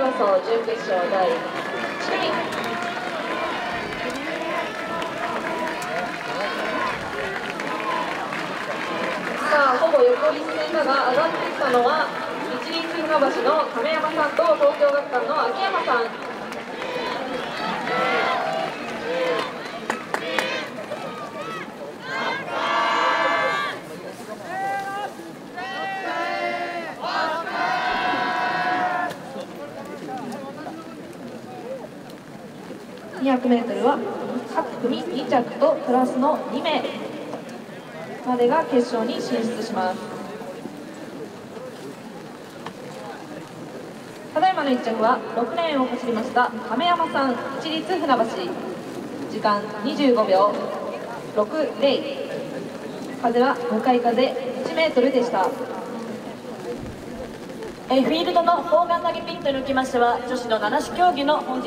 競争準決勝第1組。さあ、ほぼ横一線だが上がってきたのは市立船橋の亀山さんと東京学館の秋山さん。200m は各組2着とプラスの2名までが決勝に進出します。ただいまの1着は6レーンを走りました亀山さん、市立船橋、時間25秒60、風は向かい風1メートルでした。 フィールドの砲丸投げピットにおきましては女子の七種競技の本日